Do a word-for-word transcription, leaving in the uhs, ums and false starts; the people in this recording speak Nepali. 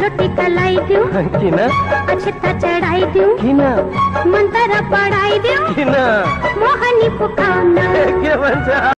कालो टीका लगाइदिऊ किन अक्षता चढाइदिऊ किन मन्त्र पढाइदिऊ किन मोहनी फुकाउन के भन्छ